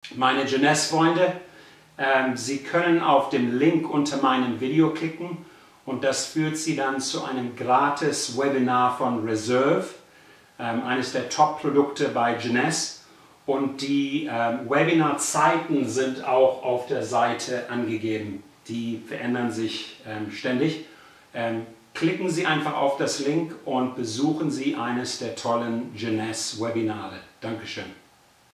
Meine Jeunesse-Freunde, Sie können auf den Link unter meinem Video klicken und das führt Sie dann zu einem gratis Webinar von Reserve, eines der Top-Produkte bei Jeunesse. Und die Webinar-Zeiten sind auch auf der Seite angegeben. Die verändern sich ständig. Klicken Sie einfach auf das Link und besuchen Sie eines der tollen Jeunesse-Webinare. Dankeschön.